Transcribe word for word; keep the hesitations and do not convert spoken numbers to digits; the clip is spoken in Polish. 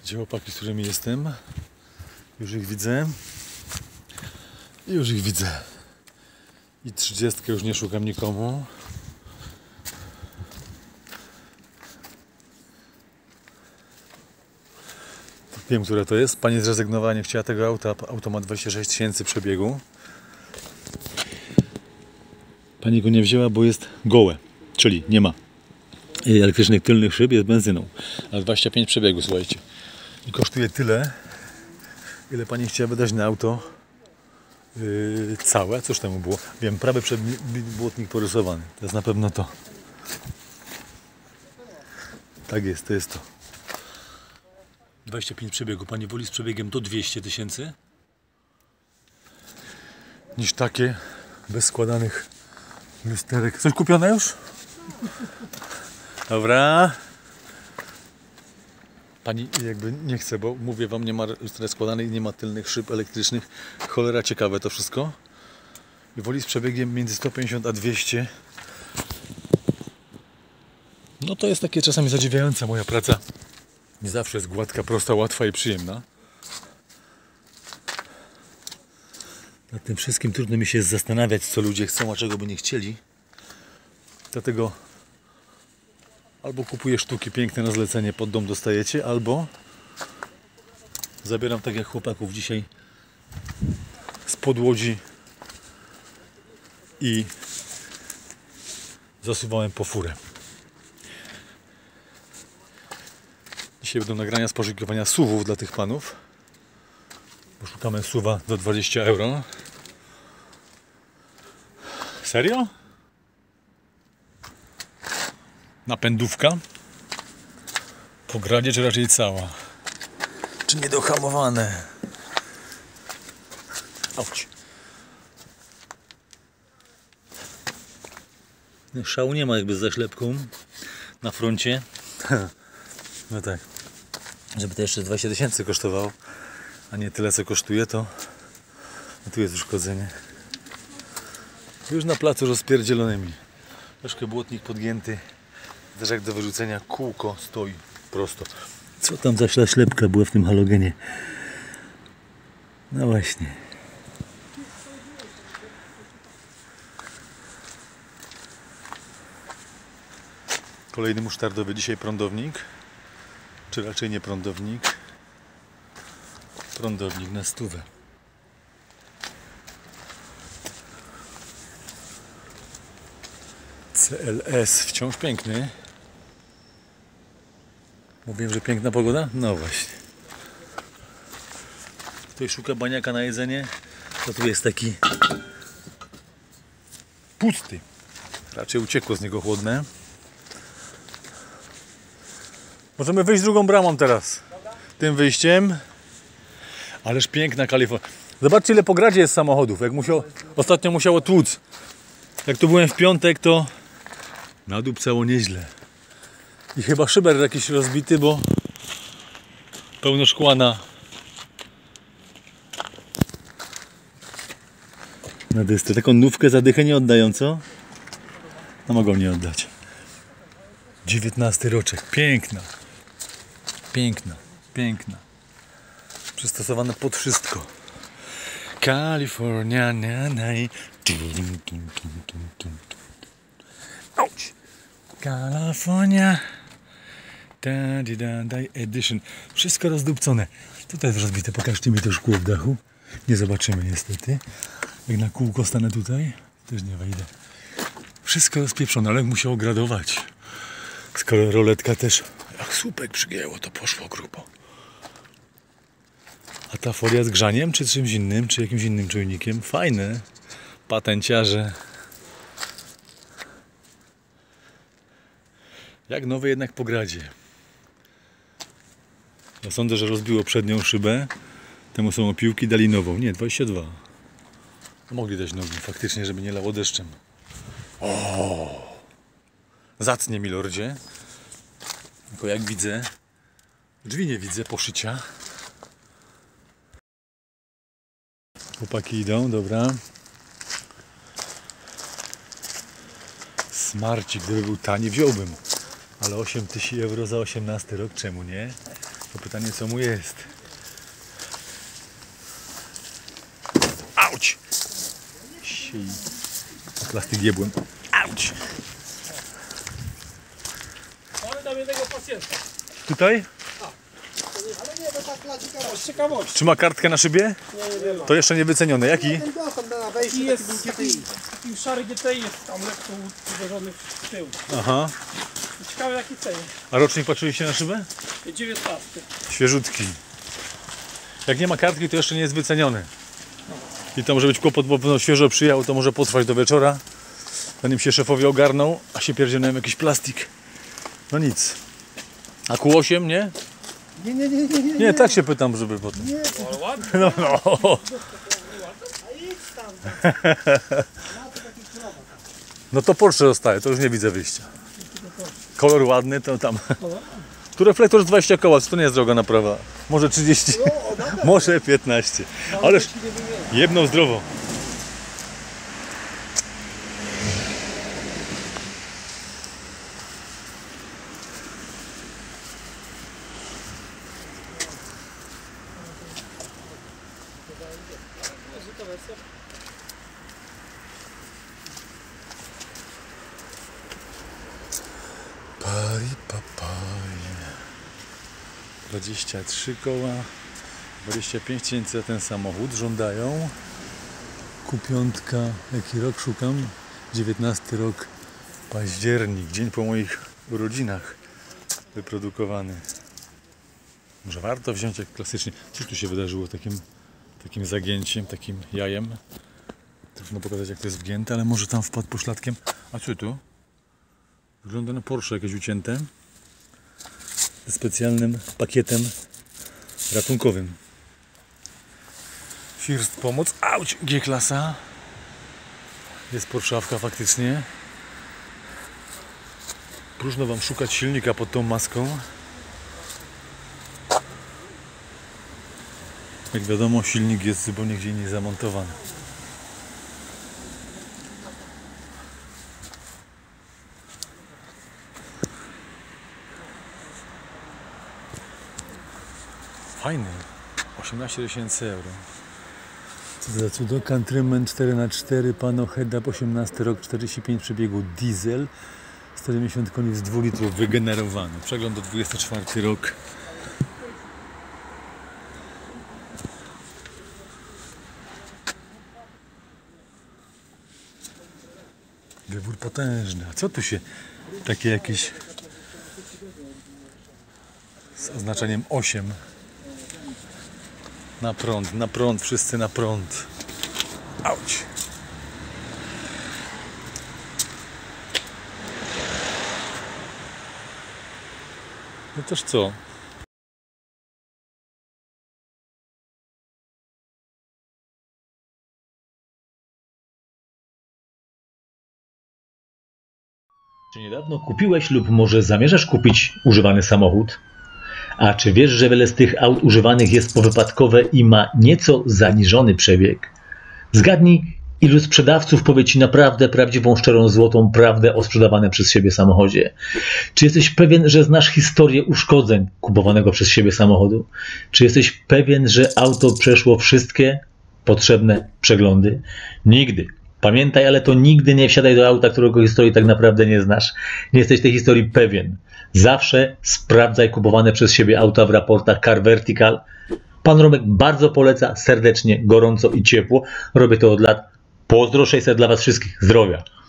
Gdzie chłopaki, z którymi jestem? Już ich widzę. I już ich widzę. I trzydziestkę już nie szukam nikomu. Wiem, które to jest. Pani zrezygnowała, nie chciała tego auta. Auto ma dwadzieścia sześć tysięcy przebiegu. Pani go nie wzięła, bo jest gołe. Czyli nie ma elektrycznych tylnych szyb, jest benzyną. A dwadzieścia pięć przebiegu, słuchajcie. I kosztuje tyle, ile pani chciała wydać na auto yy, całe. Cóż temu było? Wiem, prawy przedbłotnik porysowany. To jest na pewno to. Tak jest, to jest to. dwadzieścia pięć przebiegu. Pani woli z przebiegiem do dwieście tysięcy niż takie bez składanych lusterek. Coś kupione już? Dobra. Pani jakby nie chce, bo mówię wam, nie ma lusterek składanych, nie ma tylnych szyb elektrycznych. Cholera ciekawe to wszystko. I woli z przebiegiem między sto pięćdziesiąt a dwieście. No to jest takie czasami zadziwiające. Moja praca nie zawsze jest gładka, prosta, łatwa i przyjemna. Nad tym wszystkim trudno mi się jest zastanawiać, co ludzie chcą, a czego by nie chcieli. Dlatego albo kupuję sztuki piękne na zlecenie, pod dom dostajecie, albo zabieram tak jak chłopaków dzisiaj spod łodzi i zasuwałem po furę. Dzisiaj będą nagrania z poszukiwania suwów dla tych panów. Poszukamy suwa do dwudziestu euro. Serio? Napędówka? Po gradzie czy raczej cała? Czy niedohamowane? Auć. Szału nie ma jakby z zaślepką na froncie. No tak. Żeby to jeszcze dwadzieścia tysięcy kosztowało, a nie tyle co kosztuje, to no tu jest uszkodzenie. Już na placu rozpierdzielonymi. Troszkę błotnik podgięty. Też jak do wyrzucenia kółko stoi prosto. Co tam za ślepka była w tym halogenie? No właśnie. Kolejny musztardowy dzisiaj prądownik. Czy raczej nie prądownik? Prądownik na stówę. C L S wciąż piękny. Mówiłem, że piękna pogoda? No właśnie. Ktoś szuka baniaka na jedzenie, to tu jest taki pusty. Raczej uciekło z niego chłodne. Możemy wyjść drugą bramą teraz. Tym wyjściem. Ależ piękna Kalifornia. Zobaczcie, ile po gradzie jest samochodów. Jak musiał, ostatnio musiało tłuc. Jak tu byłem w piątek, to nadupcało nieźle. I chyba szyber jakiś rozbity, bo pełno szkła na na dysce. Taką nówkę za dychę nie oddają, co? No mogą nie oddać. dziewiętnasty roczek. Piękna. Piękna. Piękna. Przystosowane pod wszystko. California. Na, na, Ouch. California. Da, di, da, da, edition. Wszystko rozdupcone. Tutaj jest rozbite. Pokażcie mi to szkło w dachu. Nie zobaczymy niestety. Jak na kółko stanę tutaj, też nie wejdę. Wszystko rozpieprzone, ale musiało gradować. Skoro roletka też, jak słupek przygięło, to poszło grubo. A ta folia z grzaniem, czy czymś innym, czy jakimś innym czujnikiem? Fajne. Patenciarze. Jak nowe, jednak po gradzie. Ja sądzę, że rozbiło przednią szybę. Temu są opiłki, dali nową. Nie, dwadzieścia dwa. Mogli dać nową, faktycznie, żeby nie lało deszczem. O! Zacnie, milordzie. Tylko jak widzę, drzwi nie widzę, poszycia. Chłopaki idą, dobra. Smarcik, gdyby był tani, wziąłbym. Ale osiem tysięcy euro za osiemnasty rok, czemu nie? To pytanie, co mu jest. Auć! Siej. Plastik jebłem. Auć! Mamy tam jednego pacjenta. Tutaj? Ale nie, to tak dla ciekawości. Z ciekawości. Czy ma kartkę na szybie? Nie, nie, nie ma. To jeszcze nie wycenione. Jaki? Ten dostęp na wejście I jest taki taki, taki szary G T I jest tam lekko uderzony w tył. Aha. Ciekawe jaki cenie. A rocznik patrzyliście na szybę? dziewiętnasty. Świeżutki. Jak nie ma kartki, to jeszcze nie jest wyceniony. I to może być kłopot, bo no, świeżo przyjechał, to może potrwać do wieczora, zanim się szefowie ogarną, a się pierdzielnąłem jakiś plastik. No nic. A Q osiem, nie? Nie, nie, nie, nie, nie. Nie, tak się pytam, żeby potem. Nie, Ale ładny. No, no. a idź tam. No to Porsche zostaje, to już nie widzę wyjścia. Kolor ładny, to tam. Tu reflektor z dwadzieścia koła, to nie jest droga naprawa. Może trzydzieści, może piętnaście. Ależ jedną zdrowo. Pari papaj. dwadzieścia trzy koła, dwadzieścia pięć tysięcy za ten samochód żądają. Q pięć, jaki rok szukam? dziewiętnasty rok, październik, dzień po moich urodzinach wyprodukowany. Może warto wziąć jak klasycznie. Cóż tu się wydarzyło takim, takim zagięciem, takim jajem? Trudno pokazać jak to jest wgięte, ale może tam wpadł pośladkiem. A co tu? Wygląda na Porsche jakieś ucięte. Ze specjalnym pakietem ratunkowym. First pomoc. Auć! G-klasa. Jest Porszawka faktycznie. Próżno wam szukać silnika pod tą maską. Jak wiadomo, silnik jest zupełnie gdzie indziej zamontowany. Fajny. osiemnaście tysięcy euro. Co za cudo? Countryman cztery na cztery, pano head-up, osiemnasty rok, czterdzieści pięć przebiegu, diesel, sto dziewięćdziesiąt koni z dwóch litrów wygenerowany. Przegląd do dwudziesty czwarty rok. Wybór potężny. A co tu się takie jakieś z oznaczeniem osiem? Na prąd, na prąd, wszyscy na prąd. Auć! No toż co? Czy niedawno kupiłeś lub może zamierzasz kupić używany samochód? A czy wiesz, że wiele z tych aut używanych jest powypadkowe i ma nieco zaniżony przebieg? Zgadnij, ilu sprzedawców powie Ci naprawdę prawdziwą, szczerą, złotą prawdę o sprzedawanym przez siebie samochodzie. Czy jesteś pewien, że znasz historię uszkodzeń kupowanego przez siebie samochodu? Czy jesteś pewien, że auto przeszło wszystkie potrzebne przeglądy? Nigdy. Pamiętaj, ale to nigdy nie wsiadaj do auta, którego historii tak naprawdę nie znasz. Nie jesteś tej historii pewien. Zawsze sprawdzaj kupowane przez siebie auta w raportach Car Vertical. Pan Romek bardzo poleca, serdecznie, gorąco i ciepło. Robię to od lat. Pozdro sześćset dla Was wszystkich. Zdrowia.